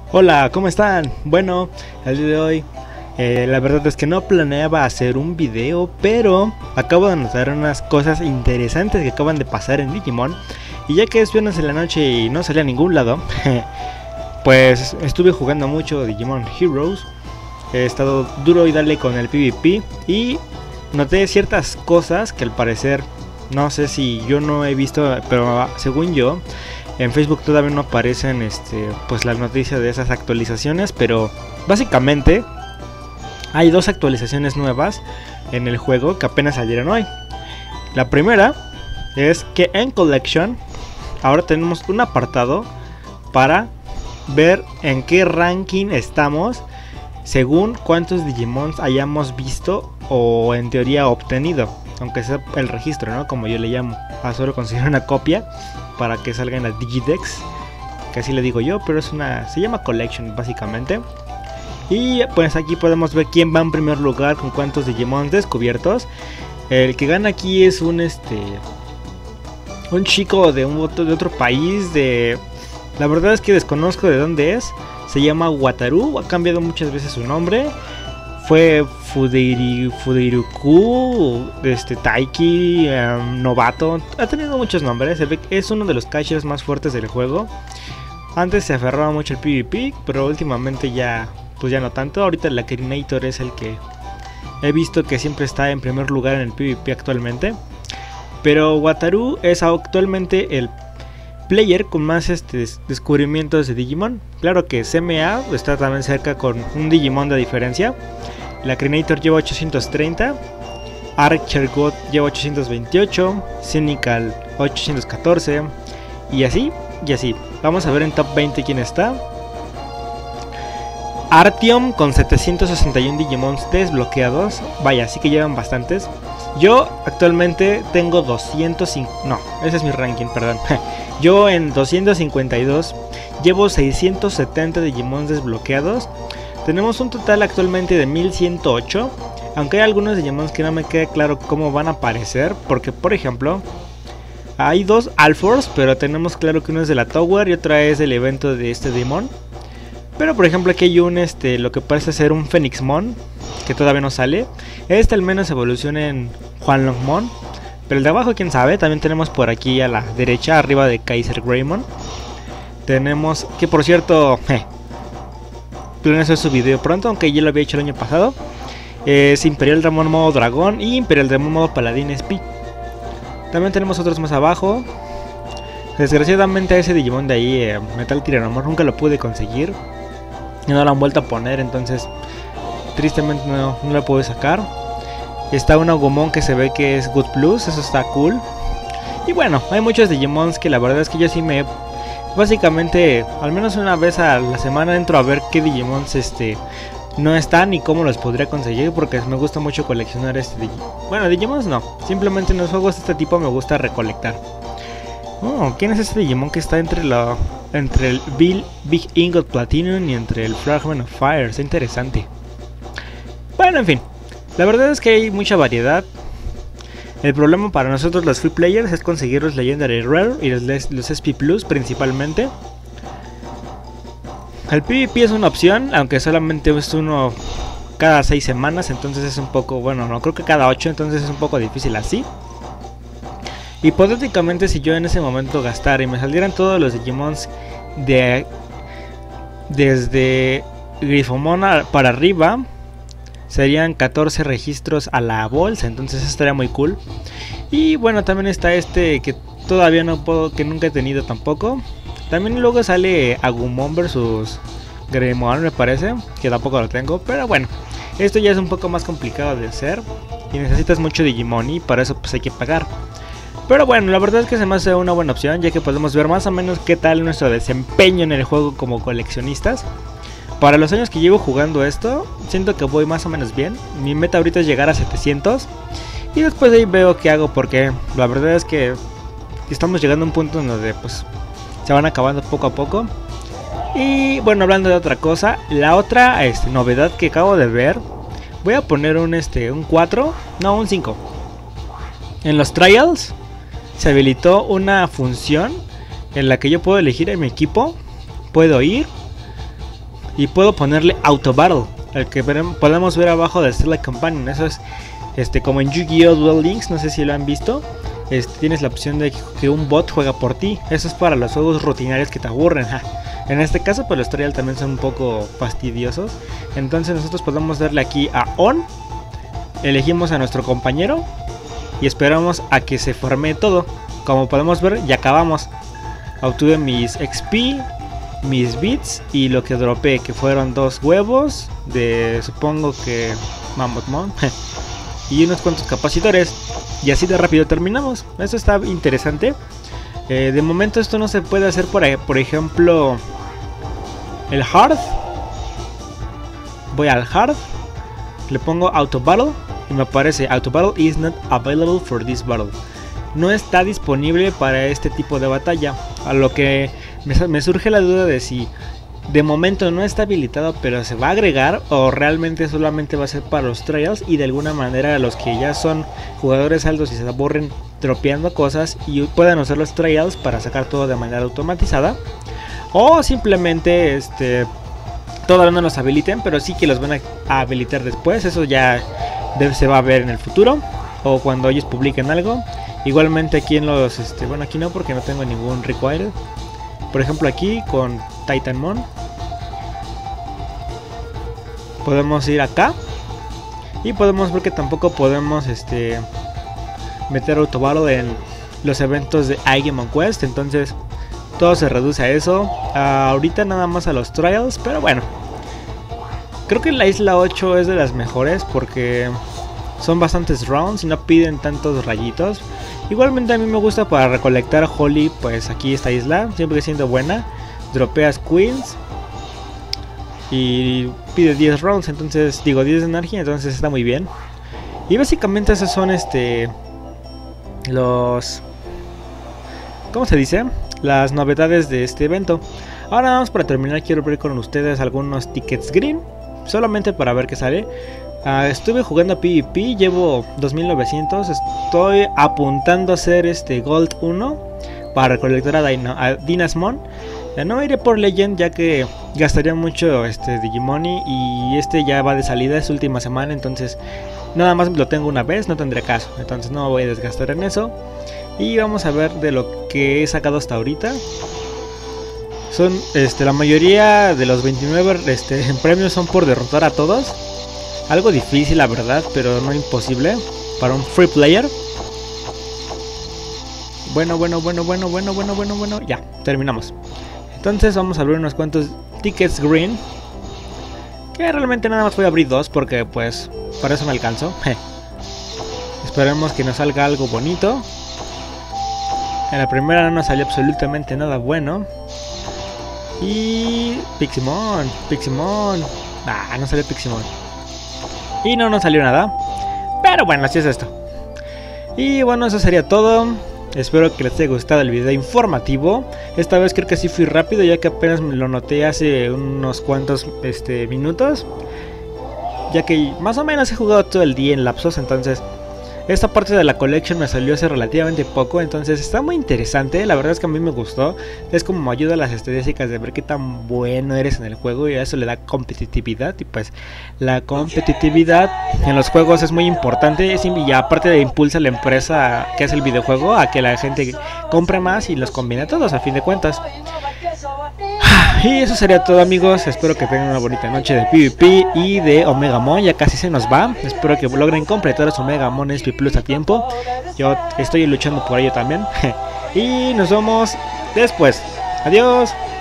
Hola, ¿cómo están? Bueno, el día de hoy la verdad es que no planeaba hacer un video, pero acabo de notar unas cosas interesantes que acaban de pasar en Digimon. Y ya que es viernes en la noche y no salí a ningún lado, pues estuve jugando mucho Digimon Heroes. He estado duro y dale con el PvP y noté ciertas cosas que al parecer, no sé si yo no he visto, pero según yo en Facebook todavía no aparecen pues las noticias de esas actualizaciones, pero básicamente hay dos actualizaciones nuevas en el juego que apenas salieron hoy. La primera es que en Collection ahora tenemos un apartado para ver en qué ranking estamos según cuántos Digimons hayamos visto o en teoría obtenido, aunque sea el registro, ¿no? Como yo le llamo, a solo conseguir una copia para que salga en la Digidex, que así le digo yo, pero se llama Collection básicamente. Y pues aquí podemos ver quién va en primer lugar con cuántos Digimon descubiertos. El que gana aquí es un chico de otro país, la verdad es que desconozco de dónde es. Se llama Wataru, ha cambiado muchas veces su nombre. Fue Fuderiku, Taiki, Novato. Ha tenido muchos nombres. Se ve que es uno de los catchers más fuertes del juego. Antes se aferraba mucho al PvP, pero últimamente ya no tanto. Ahorita el Akinator es el que he visto que siempre está en primer lugar en el PvP actualmente. Pero Wataru es actualmente el player con más descubrimientos de Digimon. Claro que CMA está también cerca con un Digimon de diferencia. La Akinator lleva 830, Archer God lleva 828, Cynical 814 y así. Vamos a ver en top 20 quién está. Artyom con 761 Digimons desbloqueados. Vaya, así que llevan bastantes. Yo actualmente tengo 205. No, ese es mi ranking, perdón. Yo en 252 llevo 670 Digimons desbloqueados. Tenemos un total actualmente de 1108. Aunque hay algunos Digimons que no me queda claro cómo van a aparecer. Porque por ejemplo, hay dos Alforce, pero tenemos claro que uno es de la Tower y otra es del evento de este Demon. Pero por ejemplo aquí hay un lo que parece ser un Phoenixmon, que todavía no sale. Al menos evoluciona en Huanglongmon, pero el de abajo quién sabe. También tenemos por aquí a la derecha, arriba de Kaiser Greymon. Tenemos, que por cierto, planeo hacer su video pronto, aunque ya lo había hecho el año pasado. Es Imperial Dramon modo dragón y Imperial Dramon modo paladín SP. También tenemos otros más abajo. Desgraciadamente ese Digimon de ahí, Metal Tiranomor, nunca lo pude conseguir. Y no lo han vuelto a poner, entonces tristemente no lo pude sacar. Está un Agumon que se ve que es Good Plus, eso está cool. Y bueno, hay muchos Digimons que la verdad es que yo sí básicamente, al menos una vez a la semana entro a ver qué Digimons no están y cómo los podría conseguir, porque me gusta mucho coleccionar Bueno, Digimons no, simplemente en los juegos de este tipo me gusta recolectar. Oh, ¿quién es ese Digimon que está entre el Big Ingot Platinum y entre el Fragment of Fire? Es interesante. Bueno, en fin, la verdad es que hay mucha variedad. El problema para nosotros los free players es conseguir los Legendary Rare y los SP Plus principalmente. El PvP es una opción, aunque solamente es uno cada 6 semanas, entonces es un poco, bueno, no creo que cada 8, entonces es un poco difícil así. Hipotéticamente, si yo en ese momento gastara y me salieran todos los Digimons desde Grifomon para arriba, serían 14 registros a la bolsa, entonces eso estaría muy cool. Y bueno, también está que todavía no puedo, que nunca he tenido tampoco. También luego sale Agumon vs Greymon, me parece, que tampoco lo tengo, pero bueno, esto ya es un poco más complicado de hacer y necesitas mucho Digimon y para eso pues hay que pagar. Pero bueno, la verdad es que se me hace una buena opción, ya que podemos ver más o menos qué tal nuestro desempeño en el juego como coleccionistas. Para los años que llevo jugando esto, siento que voy más o menos bien. Mi meta ahorita es llegar a 700 y después de ahí veo qué hago, porque la verdad es que estamos llegando a un punto en donde pues se van acabando poco a poco. Y bueno, hablando de otra cosa, la otra novedad que acabo de ver, voy a poner un 4, no, un 5. En los trials se habilitó una función en la que yo puedo elegir a mi equipo. Puedo ir, Y puedo ponerle Auto Battle, el que podemos ver abajo del Starlight Companion. Eso es como en Yu-Gi-Oh! Duel Links, no sé si lo han visto. Tienes la opción de que un bot juega por ti. Eso es para los juegos rutinarios que te aburren. En este caso, pues los trial también son un poco fastidiosos. Entonces nosotros podemos darle aquí a On. Elegimos a nuestro compañero y esperamos a que se forme todo. Como podemos ver, ya acabamos. Obtuve mis XP, mis bits y lo que dropé, que fueron 2 huevos de, supongo que Mammothmon, y unos cuantos capacitores. Y así de rápido terminamos. Eso está interesante. De momento esto no se puede hacer por ejemplo el hard. Voy al hard, le pongo Auto Battle y me aparece Auto Battle is not available for this battle. No está disponible para este tipo de batalla. A lo que me surge la duda de si de momento no está habilitado, pero se va a agregar, o realmente solamente va a ser para los trials y de alguna manera los que ya son jugadores altos y se aburren dropeando cosas y puedan usar los trials para sacar todo de manera automatizada, o simplemente todavía no los habiliten, pero sí que los van a habilitar después. Eso ya se va a ver en el futuro o cuando ellos publiquen algo. Igualmente aquí en los bueno, aquí no, porque no tengo ningún required. Por ejemplo aquí con Titanmon podemos ir acá y podemos ver que tampoco podemos meter Auto Battle en los eventos de iGame Quest. Entonces todo se reduce a eso. Ahorita nada más a los trials, pero bueno, creo que la isla 8 es de las mejores porque son bastantes rounds y no piden tantos rayitos. Igualmente a mí me gusta para recolectar Holly, pues aquí esta isla siempre siendo buena. Dropeas Queens y pide 10 rounds, entonces digo 10 de energía, entonces está muy bien. Y básicamente esos son los, ¿cómo se dice? Las novedades de este evento. Ahora vamos, para terminar quiero ver con ustedes algunos tickets green, solamente para ver qué sale. Estuve jugando PvP, llevo 2900, estoy apuntando a hacer Gold 1 para recolectar a Dynasmon. No iré por Legend ya que gastaría mucho Digimoney y ya va de salida, es última semana, entonces nada más lo tengo una vez, no tendré caso, entonces no me voy a desgastar en eso. Y vamos a ver de lo que he sacado hasta ahorita. Son la mayoría de los 29 premios son por derrotar a todos. Algo difícil la verdad, pero no imposible para un free player. Bueno, ya, terminamos. Entonces vamos a abrir unos cuantos tickets green, que realmente nada más voy a abrir 2 porque pues para eso me alcanzo. Esperemos que nos salga algo bonito. En la primera no nos salió absolutamente nada bueno. Y Piximon. No salió Piximon. Y no nos salió nada. Pero bueno, así es esto. Y bueno, eso sería todo. Espero que les haya gustado el video informativo. Esta vez creo que sí fui rápido, ya que apenas me lo noté hace unos cuantos minutos. Ya que más o menos he jugado todo el día en lapsos, entonces esta parte de la collection me salió hace relativamente poco, entonces está muy interesante. La verdad es que a mí me gustó. Es como ayuda a las estadísticas de ver qué tan bueno eres en el juego, y a eso le da competitividad. Y pues la competitividad en los juegos es muy importante, y aparte de impulsa a la empresa que hace el videojuego a que la gente compre más y los combine todos a fin de cuentas. Y eso sería todo, amigos. Espero que tengan una bonita noche de PvP y de Omegamon. Ya casi se nos va. Espero que logren completar su Omegamon SP Plus a tiempo. Yo estoy luchando por ello también. Y nos vemos después. Adiós.